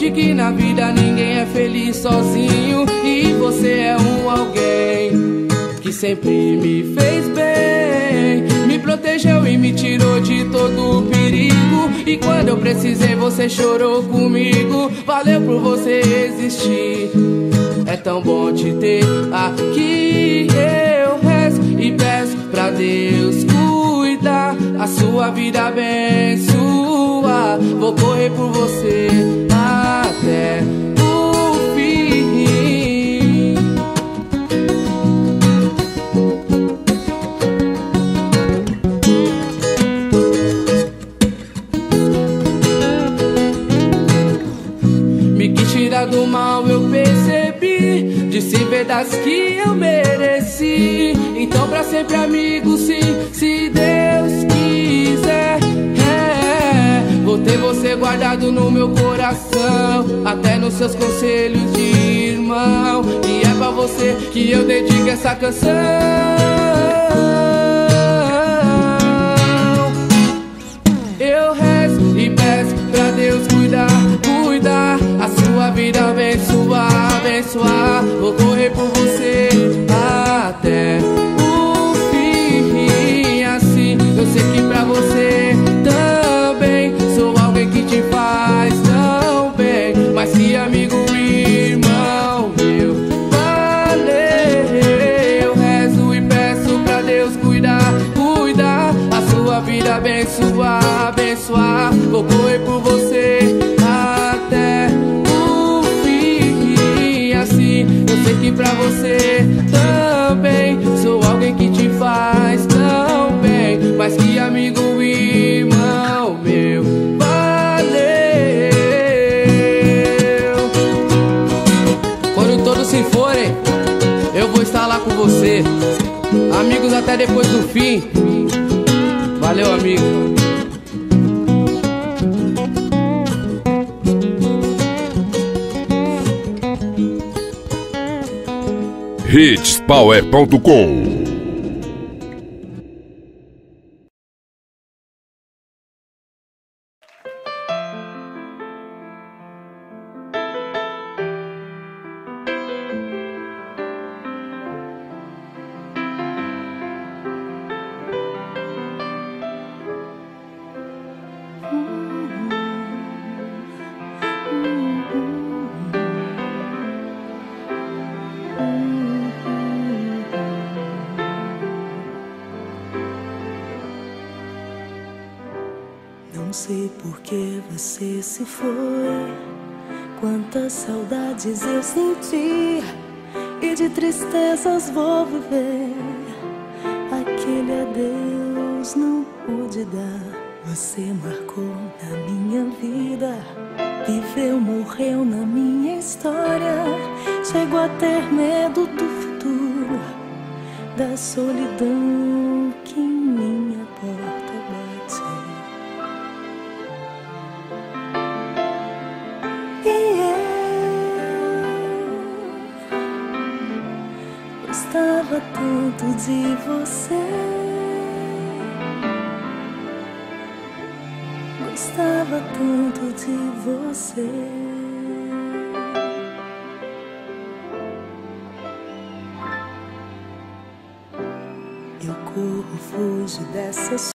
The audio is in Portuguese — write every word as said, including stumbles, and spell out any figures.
Aprendi que na vida ninguém é feliz sozinho, e você é um alguém que sempre me fez bem, me protegeu e me tirou de todo o perigo. E quando eu precisei você chorou comigo. Valeu por você existir, é tão bom te ter aqui. Eu rezo e peço pra Deus cuidar, a sua vida abençoar. Vou correr por você até o fim. Me quis tirar do mal, eu percebi, disse verdades que eu mereci. Então pra sempre amigo, sim, se Deus quiser, é, vou ter você guardado no meu coração, até nos seus conselhos de irmão. E é pra você que eu dedico essa canção. Eu rezo e peço pra Deus cuidar, cuidar, a sua vida abençoar, abençoar. Vou correr por você até o fim. Assim eu sei que pra você também sou alguém que te faz tão bem, mas que amigo, irmão meu, valeu. Eu rezo e peço pra Deus cuidar, cuidar, a sua vida abençoar, abençoar. Vou correr por você até o fim. Assim eu sei que pra você também sou alguém que te faz tão bem, mas que amigo, irmão meu, valeu. Quando todos se forem, eu vou estar lá com você. Amigos até depois do fim. Valeu, amigo. hits power ponto com Não sei por que você se foi, quantas saudades eu senti, e de tristezas vou viver. Aquele adeus não pude dar. Você marcou na minha vida, viveu, morreu na minha história. Chego a ter medo do futuro, da solidão que em minha porta bate. E eu gostava tanto de você, gostava tanto de você. Eu corro, fujo dessa